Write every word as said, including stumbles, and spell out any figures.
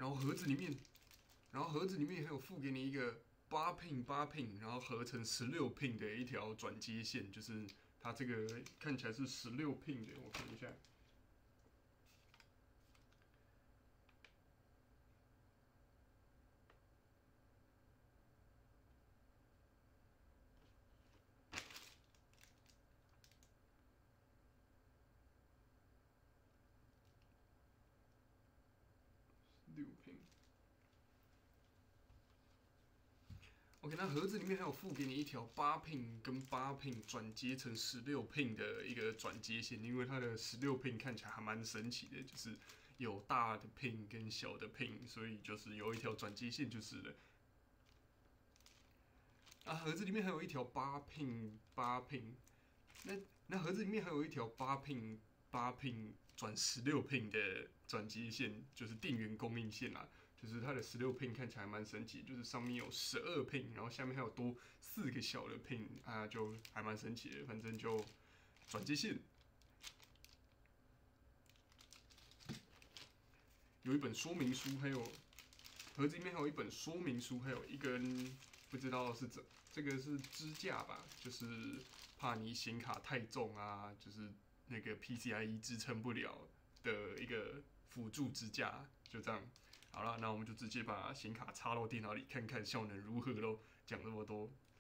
然后盒子里面，然后盒子里面还有附给你一个八 pin 八 pin，然后合成十六 pin 的一条转接线，就是它这个看起来是十六 pin 的，我看一下。六 pin。OK， 那盒子里面还有附给你一条八 pin 跟八 pin 转接成十六 pin 的一个转接线，因为它的十六 pin 看起来还蛮神奇的，就是有大的 pin 跟小的 pin， 所以就是有一条转接线就是了。啊，盒子里面还有一条八 pin 八 pin， 那那盒子里面还有一条八 pin 八 pin 转十六 pin 的转接线，就是电源供应线啦。就是它的十六 pin 看起来蛮神奇，就是上面有十二 pin， 然后下面还有多四个小的 pin 啊，就还蛮神奇的。反正就转接线，有一本说明书，还有盒子里面还有一本说明书，还有一根不知道是怎，这个是支架吧，就是怕你显卡太重啊，就是那个 P C I E 支撑不了的一个辅助支架，就这样。好了，那我们就直接把显卡插到电脑里，看看效能如何喽。讲这么多，